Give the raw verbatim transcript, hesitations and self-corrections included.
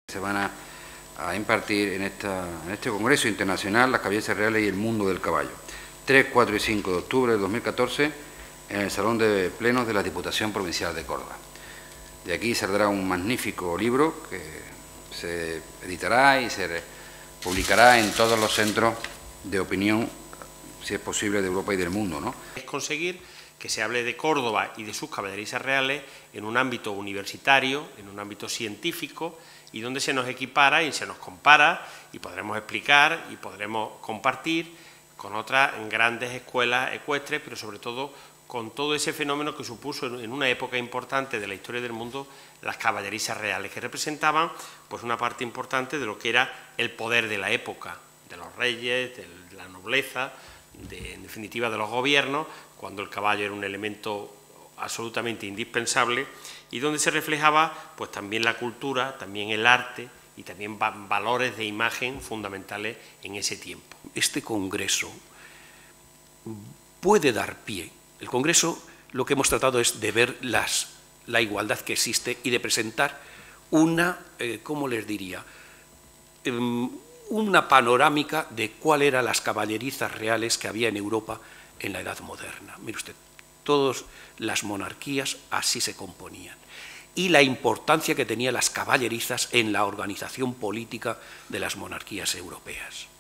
Se van a, a impartir en, esta, en este Congreso Internacional las caballerizas reales y el mundo del caballo. tres, cuatro y cinco de octubre de dos mil catorce en el Salón de Plenos de la Diputación Provincial de Córdoba. De aquí saldrá un magnífico libro que se editará y se publicará en todos los centros de opinión, si es posible, de Europa y del mundo, ¿no? Es conseguir que se hable de Córdoba y de sus caballerizas reales en un ámbito universitario, en un ámbito científico, y donde se nos equipara y se nos compara y podremos explicar y podremos compartir con otras grandes escuelas ecuestres, pero sobre todo con todo ese fenómeno que supuso en una época importante de la historia del mundo las caballerizas reales, que representaban pues una parte importante de lo que era el poder de la época, de los reyes, de la nobleza, de, en definitiva de los gobiernos, cuando el caballo era un elemento absolutamente indispensable y donde se reflejaba pues también la cultura, también el arte y también va valores de imagen fundamentales en ese tiempo. Este congreso puede dar pie. El congreso lo que hemos tratado es de ver las, la igualdad que existe y de presentar una, eh, ¿cómo les diría?, um, una panorámica de cuáles eran las caballerizas reales que había en Europa en la Edad Moderna. Mire usted, todas las monarquías así se componían. Y la importancia que tenían las caballerizas en la organización política de las monarquías europeas.